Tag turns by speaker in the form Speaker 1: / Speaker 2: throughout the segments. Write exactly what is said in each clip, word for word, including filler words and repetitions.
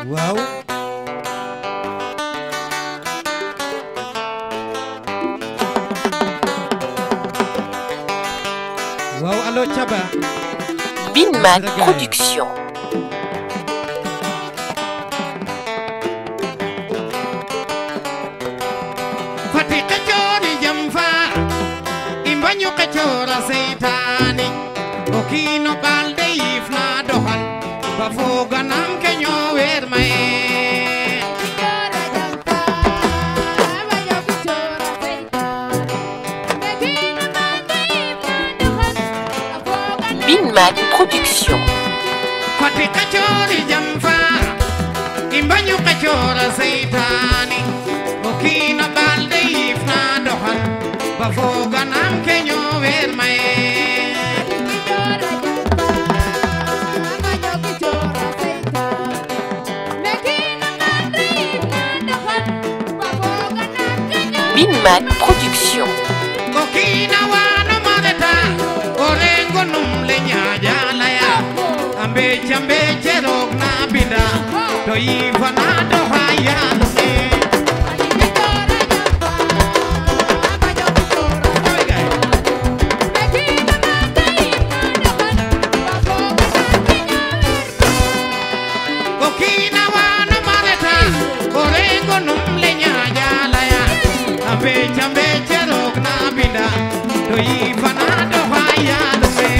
Speaker 1: waaw waaw allo Thiaba
Speaker 2: Binman Production.
Speaker 1: fati kachori jamfa imbanyo kachora seitani okino balde ifna dohan bafoga nam kenyo wer mae
Speaker 2: Binman Production.
Speaker 1: fati kachori jamfa imbanyo kachora seitani okino balde ifna dohan bafoga nam kenyo wer mae
Speaker 2: Binman Production.
Speaker 1: Okina wana mareta orengo numle nyaja laya ambe chambe cherok na binda to ifana do haya lume Okina wana mareta orengo numle nyaja laya ambe chambe cherok na binda to ifana do haya lume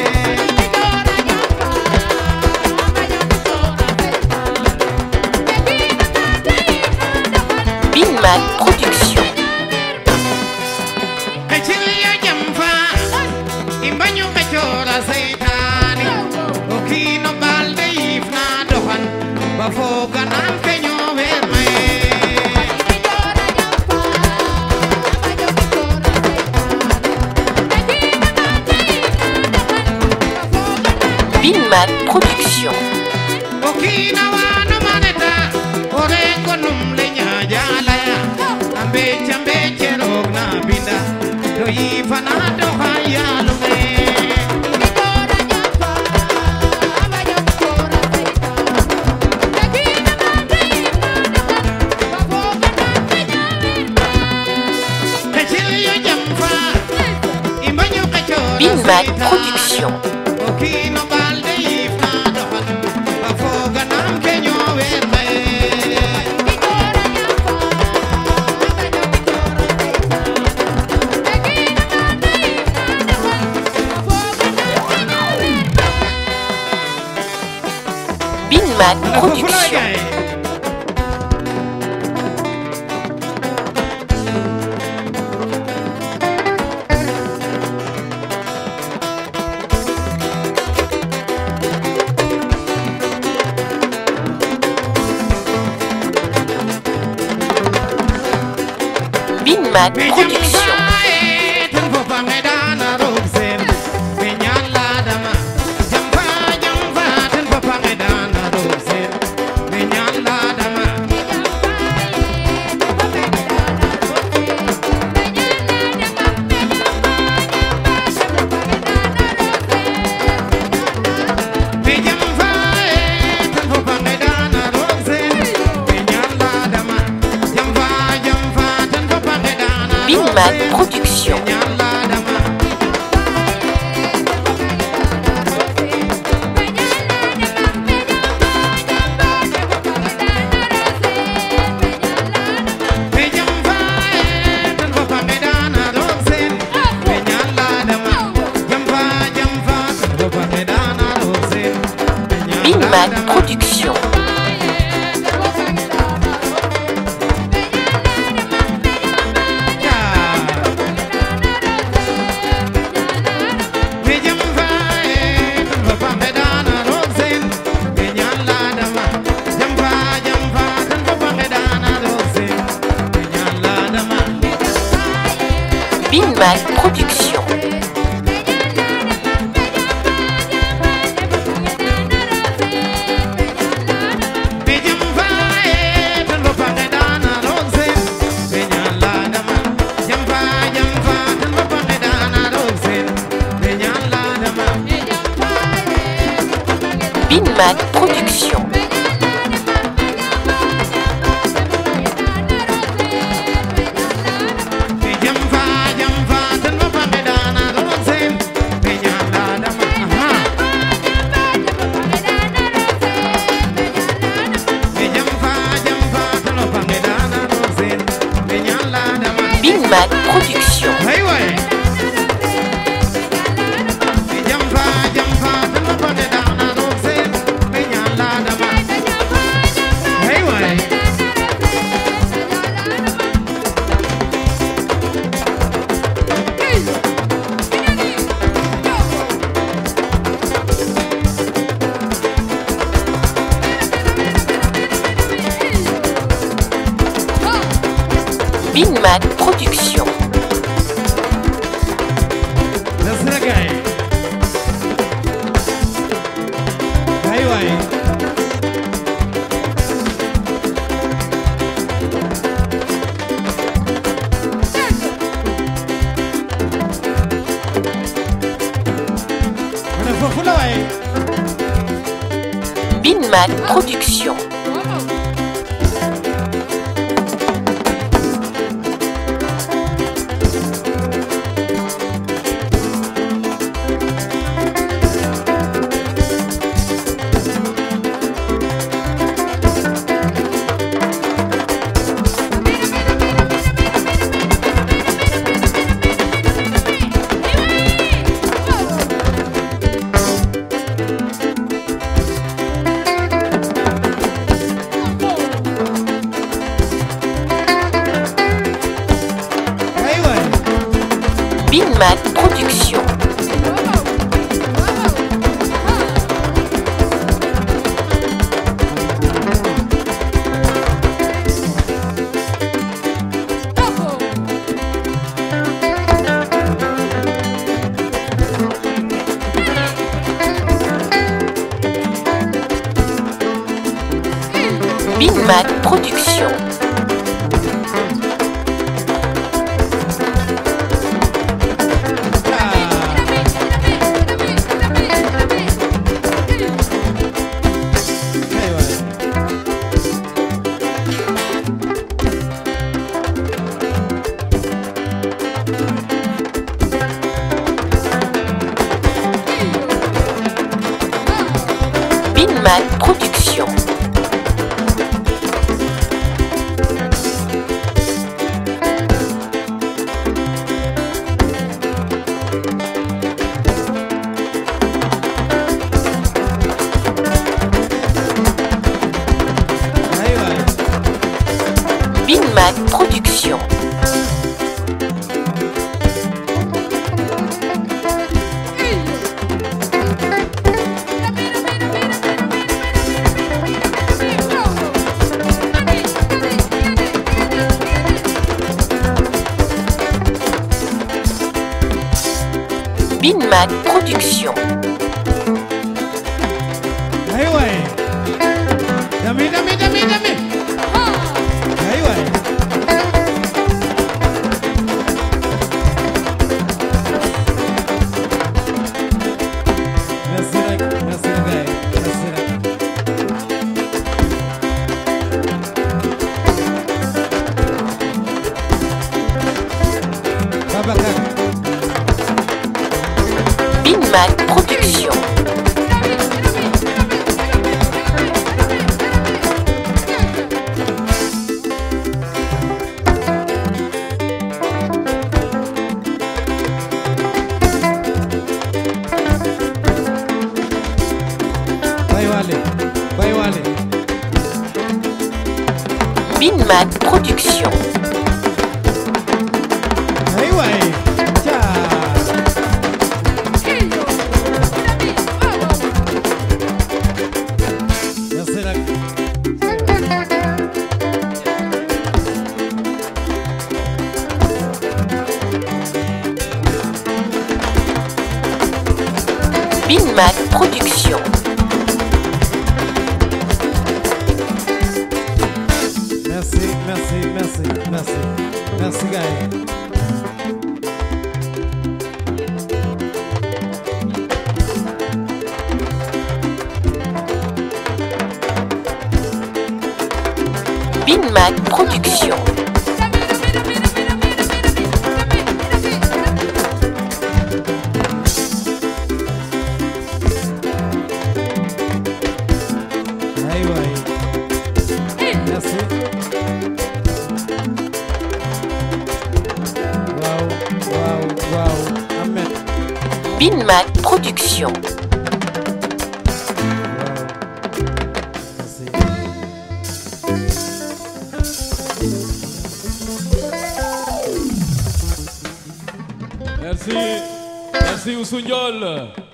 Speaker 2: Binman Production.
Speaker 1: Kachiliya jamfa imbanyo kachora seitani okino balde ifna dohan bafoga nam kenyo wer mae
Speaker 2: Binman Production.
Speaker 1: okina wana maneta orengo numle nyaja laya ambe chambe cherok na binda to ifana do haya lume Kachiliya jamfa imbanyo kachora
Speaker 2: Binman
Speaker 1: seitani
Speaker 2: Production.
Speaker 1: okino balde ifna dohan bafoga nam kenyo wer mae
Speaker 2: Binman Production. Binman Production. Binman Production. Binman Production. Binman Production. Binman Production. Binman Production.
Speaker 1: Hey way. Jamfa jamfa dama pande dana rose me nyala dama. Hey way.
Speaker 2: Binman Production.
Speaker 1: That's the guy. Hey way. Mana fofula way.
Speaker 2: Binman Production.
Speaker 1: Hey way.
Speaker 2: Binman Production. Binman Production.
Speaker 1: Hey way.
Speaker 2: Binman Production.
Speaker 1: Hey way.
Speaker 2: Binman Production. Binman Production.
Speaker 1: Hey way. Dami dami dami dami. Hey way. Nasirak nasirak nasirak. Babakar.
Speaker 2: Binman Production.
Speaker 1: Bay wale. Bay wale.
Speaker 2: Binman Production.
Speaker 1: Hey way. Cha. Nasirak.
Speaker 2: Binman Production.
Speaker 1: Merci, merci, merci, merci. Merci guys.
Speaker 2: Binman Production.
Speaker 1: Hey way. Merci.
Speaker 2: Binmac Production.
Speaker 3: Merci, merci Youssou Ndiol.